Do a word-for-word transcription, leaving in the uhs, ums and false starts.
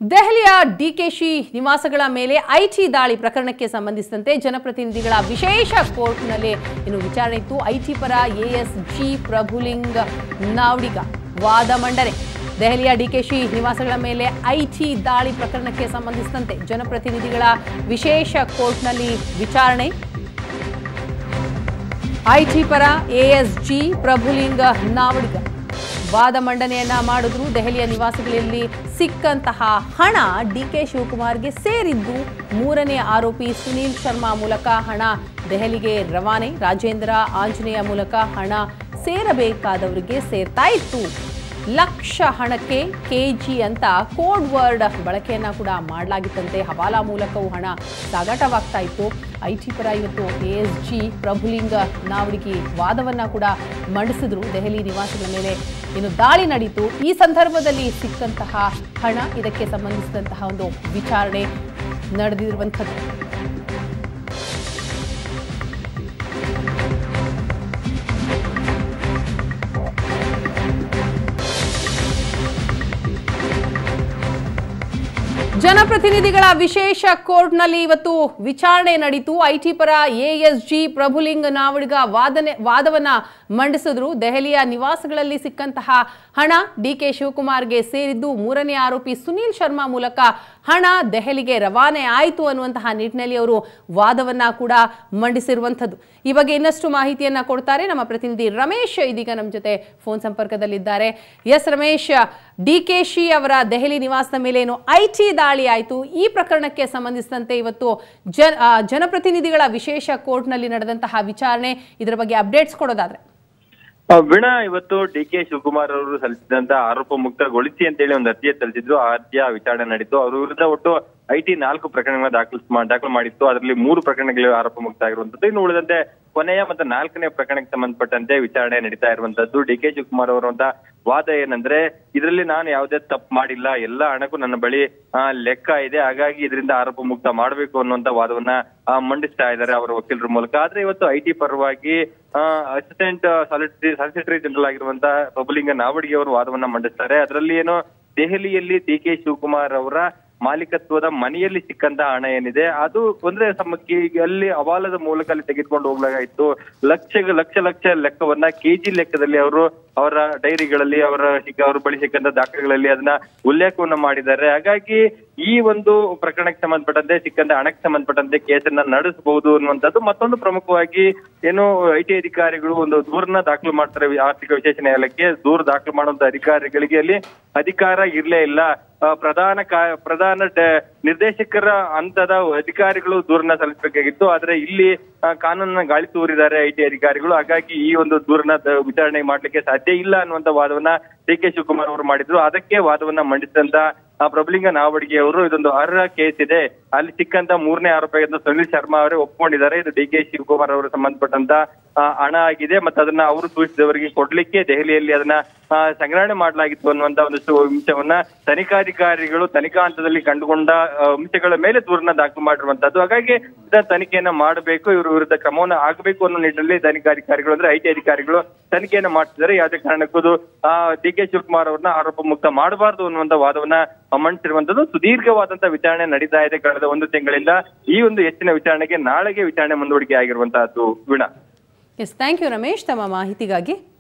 ದೆಹಲಿಯ ಡಿಕೆಶಿ ನಿವಾಸಗಳ ಮೇಲೆ ಐಟಿ ದಾಳಿ ಪ್ರಕರಣಕ್ಕೆ ಸಂಬಂಧಿಸಿದಂತೆ ಜನಪ್ರತಿನಿಧಿಗಳ ವಿಶೇಷ ಕೋರ್ಟ್ನಲ್ಲಿ ಇನ್ನು ವಿಚಾರಣೆ ಇತ್ತು. ಐಟಿ ಪರ ಎಎಸ್ಜಿ ಪ್ರಭುಲಿಂಗ್ ನಾವ್ಡಿಗ ವಾದ ಮಂಡನೆ. ದೆಹಲಿಯ ಡಿಕೆಶಿ ನಿವಾಸಗಳ ಮೇಲೆ ಐಟಿ ದಾಳಿ ಪ್ರಕರಣಕ್ಕೆ ಸಂಬಂಧಿಸಿದಂತೆ ಜನಪ್ರತಿನಿಧಿಗಳ ವಿಶೇಷ ಕೋರ್ಟ್ನಲ್ಲಿ ವಿಚಾರಣೆ. ಐಟಿ ಪರ ಎಎಸ್ಜಿ ಪ್ರಭುಲಿಂಗ್ ನಾವ್ಡಿಗ ವಾದ ಮಂಡನೆಯನ್ನ ಮಾಡಿದ್ರು. ದೆಹಲಿಯ ನಿವಾಸಗಳಲ್ಲಿ ಸಿಕ್ಕಂತಹ ಹಣ ಡಿಕೆ ಶಿವಕುಮಾರ್ಗೆ ಸೇರಿದ್ದು. ಮೂರನೇ ಆರೋಪಿ ಸುನೀಲ್ ಶರ್ಮಾ ಮೂಲಕ ಹಣ ದೆಹಲಿಗೆ ರವಾನೆ. ರಾಜೇಂದ್ರ ಆಂಜನೇಯ ಮೂಲಕ ಹಣ ಸೇರಬೇಕಾದವರಿಗೆ ಸೇರ್ತಾ ಇತ್ತು. ಲಕ್ಷ ಹಣಕ್ಕೆ ಕೆಜಿ ಅಂತ ಕೋಡ್ ವರ್ಡ್ ಬಳಕೆಯನ್ನ ಕೂಡ ಮಾಡಲಾಗಿತ್ತಂತೆ. ಹವಾಲಾ ಮೂಲಕವೂ ಹಣ ಸಾಗಾಟವಾಗ್ತಾ ಇತ್ತು. ಐಟಿ ಪರ ಇವತ್ತು ಎಎಸ್ಜಿ ಪ್ರಭುಲಿಂಗ ನಾವ್ಡಿಗಿ ವಾದವನ್ನ ಕೂಡ ಮಂಡಿಸಿದ್ರು. ದೆಹಲಿ ನಿವಾಸಗಳ ಮೇಲೆ ಇನ್ನು ದಾಳಿ ನಡೆಯಿತು. ಈ ಸಂದರ್ಭದಲ್ಲಿ ಸಿಕ್ಕಂತಹ ಹಣ, ಇದಕ್ಕೆ ಸಂಬಂಧಿಸಿದಂತಹ ಒಂದು ವಿಚಾರಣೆ ನಡೆದಿರುವಂಥದ್ದು. ಜನಪ್ರತಿನಿಧಿಗಳ ವಿಶೇಷ ಕೋರ್ಟ್ನಲ್ಲಿ ಇವತ್ತು ವಿಚಾರಣೆ ನಡೆಯಿತು. ಐಟಿ ಪರ ಎಎಸ್ಜಿ ಪ್ರಭುಲಿಂಗ್ ನಾವ್ಡಿಗ ವಾದನೆ ವಾದವನ್ನ ಮಂಡಿಸಿದ್ರು. ದೆಹಲಿಯ ನಿವಾಸಗಳಲ್ಲಿ ಸಿಕ್ಕಂತಹ ಹಣ ಡಿಕೆ ಶಿವಕುಮಾರ್ಗೆ ಸೇರಿದ್ದು. ಮೂರನೇ ಆರೋಪಿ ಸುನೀಲ್ ಶರ್ಮಾ ಮೂಲಕ ಹಣ ದೆಹಲಿಗೆ ರವಾನೆ ಆಯಿತು ಅನ್ನುವಂತಹ ನಿಟ್ಟಿನಲ್ಲಿ ಅವರು ವಾದವನ್ನ ಕೂಡ ಮಂಡಿಸಿರುವಂಥದ್ದು. ಈ ಬಗ್ಗೆ ಇನ್ನಷ್ಟು ಮಾಹಿತಿಯನ್ನ ಕೊಡ್ತಾರೆ ನಮ್ಮ ಪ್ರತಿನಿಧಿ ರಮೇಶ್. ಇದೀಗ ನಮ್ಮ ಜೊತೆ ಫೋನ್ ಸಂಪರ್ಕದಲ್ಲಿದ್ದಾರೆ. ಎಸ್ ರಮೇಶ್, ಡಿಕೆಶಿ ಅವರ ದೆಹಲಿ ನಿವಾಸದ ಮೇಲೆ ಏನು ಐಟಿ ದಾಳಿ ಆಯಿತು, ಈ ಪ್ರಕರಣಕ್ಕೆ ಸಂಬಂಧಿಸಿದಂತೆ ಇವತ್ತು ಜನ ಜನಪ್ರತಿನಿಧಿಗಳ ವಿಶೇಷ ಕೋರ್ಟ್ನಲ್ಲಿ ನಡೆದಂತಹ ವಿಚಾರಣೆ, ಇದರ ಬಗ್ಗೆ ಅಪ್ಡೇಟ್ಸ್ ಕೊಡೋದಾದ್ರೆ. ವೀಣಾ, ಇವತ್ತು ಡಿ ಕೆ ಶಿವಕುಮಾರ್ ಅವರು ಸಲ್ಲಿಸಿದಂತ ಆರೋಪ ಮುಕ್ತಗೊಳಿಸಿ ಅಂತ ಹೇಳಿ ಒಂದು ಅರ್ಜಿ ಸಲ್ಲಿಸಿದ್ರು. ಆ ಅರ್ಜಿಯ ವಿಚಾರಣೆ ನಡೀತು. ಅವರ ವಿರುದ್ಧ ಒಟ್ಟು ಐಟಿ ನಾಲ್ಕು ಪ್ರಕರಣಗಳ ದಾಖಲು ದಾಖಲು ಮಾಡಿತ್ತು. ಅದರಲ್ಲಿ ಮೂರು ಪ್ರಕರಣಗಳು ಆರೋಪ ಮುಕ್ತ ಆಗಿರುವಂತದ್ದು. ಇನ್ನು ಉಳಿದಂತೆ ಕೊನೆಯ ಮತ್ತು ನಾಲ್ಕನೇ ಪ್ರಕರಣಕ್ಕೆ ಸಂಬಂಧಪಟ್ಟಂತೆ ವಿಚಾರಣೆ ನಡೀತಾ ಇರುವಂತದ್ದು. ಡಿ ಕೆ ಶಿವಕುಮಾರ್ ಅವರ ವಾದ ಏನಂದ್ರೆ, ಇದರಲ್ಲಿ ನಾನು ಯಾವುದೇ ತಪ್ಪು ಮಾಡಿಲ್ಲ, ಎಲ್ಲ ಹಣಕ್ಕೂ ನನ್ನ ಬಳಿ ಲೆಕ್ಕ ಇದೆ, ಹಾಗಾಗಿ ಇದರಿಂದ ಆರೋಪ ಮುಕ್ತ ಮಾಡಬೇಕು ಅನ್ನುವಂತ ವಾದವನ್ನ ಮಂಡಿಸ್ತಾ ಇದ್ದಾರೆ ಅವರ ವಕೀಲರ ಮೂಲಕ. ಆದ್ರೆ ಇವತ್ತು ಐಟಿ ಪರವಾಗಿ ಅಸಿಸ್ಟೆಂಟ್ ಸಾಲಿಸಿಟರಿ ಸಾಲಿಸಿಟರಿ ಜನರಲ್ ಆಗಿರುವಂತಹ ಪ್ರಭುಲಿಂಗ ನಾವ್ಡಿಗಿ ಅವರು ವಾದವನ್ನ ಮಂಡಿಸ್ತಾರೆ. ಅದರಲ್ಲಿ ಏನು ದೆಹಲಿಯಲ್ಲಿ ಡಿ ಕೆ ಶಿವಕುಮಾರ್ ಅವರ ಮಾಲೀಕತ್ವದ ಮನೆಯಲ್ಲಿ ಸಿಕ್ಕಂತಹ ಹಣ ಏನಿದೆ ಅದು ಅಂದ್ರೆ ಸಮಕ್ಕೆ ಅಲ್ಲಿ ಹವಾಲದ ಮೂಲಕ ಅಲ್ಲಿ ತೆಗೆದುಕೊಂಡು ಹೋಗ್ಲಾಗಿತ್ತು. ಲಕ್ಷ ಲಕ್ಷ ಲಕ್ಷ ಲೆಕ್ಕವನ್ನ ಕೆಜಿ ಲೆಕ್ಕದಲ್ಲಿ ಅವರು ಅವರ ಡೈರಿಗಳಲ್ಲಿ ಅವರ ಅವರು ಬಳಿ ಸಿಕ್ಕಂತ ದಾಖಲೆಗಳಲ್ಲಿ ಅದನ್ನ ಉಲ್ಲೇಖವನ್ನ ಮಾಡಿದ್ದಾರೆ. ಹಾಗಾಗಿ ಈ ಒಂದು ಪ್ರಕರಣಕ್ಕೆ ಸಂಬಂಧಪಟ್ಟಂತೆ ಸಿಕ್ಕಂತ ಹಣಕ್ಕೆ ಸಂಬಂಧಪಟ್ಟಂತೆ ಕೇಸನ್ನ ನಡೆಸಬಹುದು ಅನ್ನುವಂಥದ್ದು. ಮತ್ತೊಂದು ಪ್ರಮುಖವಾಗಿ ಏನು ಐಟಿ ಅಧಿಕಾರಿಗಳು ಒಂದು ದೂರನ್ನ ದಾಖಲು ಮಾಡ್ತಾರೆ ಆರ್ಥಿಕ ವಿಶೇಷ ನ್ಯಾಯಾಲಯಕ್ಕೆ. ದೂರ ದಾಖಲು ಮಾಡುವಂತ ಅಧಿಕಾರಿಗಳಿಗೆ ಅಲ್ಲಿ ಅಧಿಕಾರ ಇರ್ಲೇ ಇಲ್ಲ. ಪ್ರಧಾನ ಕಾ ಪ್ರಧಾನ ನಿರ್ದೇಶಕರ ಹಂತದ ಅಧಿಕಾರಿಗಳು ದೂರನ್ನ ಸಲ್ಲಿಸಬೇಕಾಗಿತ್ತು. ಆದ್ರೆ ಇಲ್ಲಿ ಕಾನೂನನ್ನ ಗಾಳಿ ತೂರಿದ್ದಾರೆ ಐಟಿ ಅಧಿಕಾರಿಗಳು. ಹಾಗಾಗಿ ಈ ಒಂದು ದೂರನ್ನ ವಿಚಾರಣೆ ಮಾಡ್ಲಿಕ್ಕೆ ಸಾಧ್ಯ ಇಲ್ಲ ಅನ್ನುವಂತ ವಾದವನ್ನ ಡಿ ಕೆ ಶಿವಕುಮಾರ್ ಅವರು ಮಾಡಿದ್ರು. ಅದಕ್ಕೆ ವಾದವನ್ನ ಮಂಡಿಸಿದಂತ ಪ್ರಭುಲಿಂಗ ನಾವ್ಡಿಗಿ ಅವರು ಇದೊಂದು ಅರ್ಹ ಕೇಸ್ ಇದೆ, ಅಲ್ಲಿ ಸಿಕ್ಕಂತ ಮೂರನೇ ಆರೋಪಿಯಾದ ಸುನೀಲ್ ಶರ್ಮಾ ಅವರೇ ಒಪ್ಕೊಂಡಿದ್ದಾರೆ, ಇದು ಡಿ ಕೆ ಶಿವಕುಮಾರ್ ಅವರು ಸಂಬಂಧಪಟ್ಟಂತ ಹಣ ಆಗಿದೆ, ಮತ್ತೆ ಅದನ್ನ ಅವರು ಸೂಚಿಸಿದವರಿಗೆ ಕೊಡ್ಲಿಕ್ಕೆ ದೆಹಲಿಯಲ್ಲಿ ಅದನ್ನ ಸಂಗ್ರಹಣೆ ಮಾಡಲಾಗಿತ್ತು ಅನ್ನುವಂತ ಒಂದಷ್ಟು ಅಂಶವನ್ನ ತನಿಖಾಧಿಕಾರಿಗಳು ತನಿಖಾ ಹಂತದಲ್ಲಿ ಕಂಡುಕೊಂಡ ಅಂಶಗಳ ಮೇಲೆ ದೂರನ್ನ ದಾಖಲು ಮಾಡಿರುವಂತದ್ದು. ಹಾಗಾಗಿ ಇದರ ತನಿಖೆಯನ್ನ ಮಾಡಬೇಕು, ಇವ್ರ ವಿರುದ್ಧ ಕ್ರಮವನ್ನ ಆಗಬೇಕು ಅನ್ನೋ ನಿಟ್ಟಿನಲ್ಲಿ ತನಿಖಾಧಿಕಾರಿಗಳು ಅಂದ್ರೆ ಐಟಿ ಅಧಿಕಾರಿಗಳು ತನಿಖೆಯನ್ನ ಮಾಡ್ತಿದ್ದಾರೆ. ಯಾವುದೇ ಕಾರಣಕ್ಕೂ ಆ ಡಿ ಕೆ ಶಿವಕುಮಾರ್ ಅವ್ರನ್ನ ಆರೋಪ ಮುಕ್ತ ಮಾಡಬಾರ್ದು ಅನ್ನುವಂತ ವಾದವನ್ನ ಮಂಡಿಸಿರುವಂತದ್ದು. ಸುದೀರ್ಘವಾದಂತಹ ವಿಚಾರಣೆ ನಡೀತಾ ಇದೆ ಕಳೆದ ಒಂದು ತಿಂಗಳಿಂದ. ಈ ಒಂದು ಹೆಚ್ಚಿನ ವಿಚಾರಣೆಗೆ ನಾಳೆಗೆ ವಿಚಾರಣೆ ಮುಂದೂಡಿಕೆ ಆಗಿರುವಂತಹದ್ದು. Veena, yes, thank you Ramesh ತಮ್ಮ ಮಾಹಿತಿಗಾಗಿ.